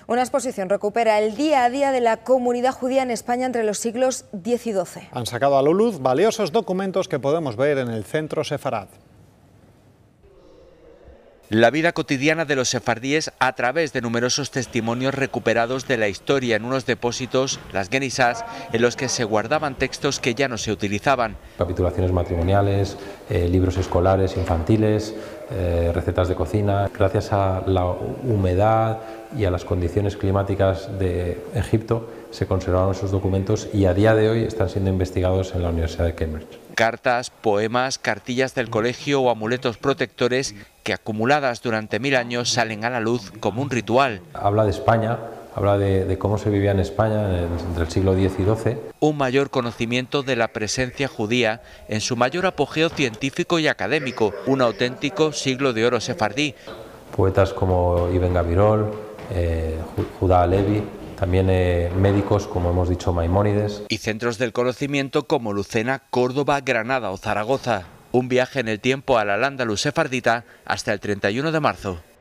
Una exposición recupera el día a día de la comunidad judía en España entre los siglos X y XII. Han sacado a la luz valiosos documentos que podemos ver en el centro sefarad. La vida cotidiana de los sefardíes a través de numerosos testimonios recuperados de la historia en unos depósitos, las Genisás, en los que se guardaban textos que ya no se utilizaban. Capitulaciones matrimoniales, libros escolares, infantiles, recetas de cocina. Gracias a la humedad y a las condiciones climáticas de Egipto se conservaron esos documentos y a día de hoy están siendo investigados en la Universidad de Cambridge. Cartas, poemas, cartillas del colegio o amuletos protectores que acumuladas durante 1000 años salen a la luz como un ritual. Habla de España, habla de cómo se vivía en España entre el siglo X y XII. Un mayor conocimiento de la presencia judía en su mayor apogeo científico y académico, un auténtico siglo de oro sefardí. Poetas como Ibn Gabirol, Judá Alevi, también médicos como hemos dicho Maimónides. Y centros del conocimiento como Lucena, Córdoba, Granada o Zaragoza. Un viaje en el tiempo al Al-Ándalus sefardita hasta el 31 de marzo.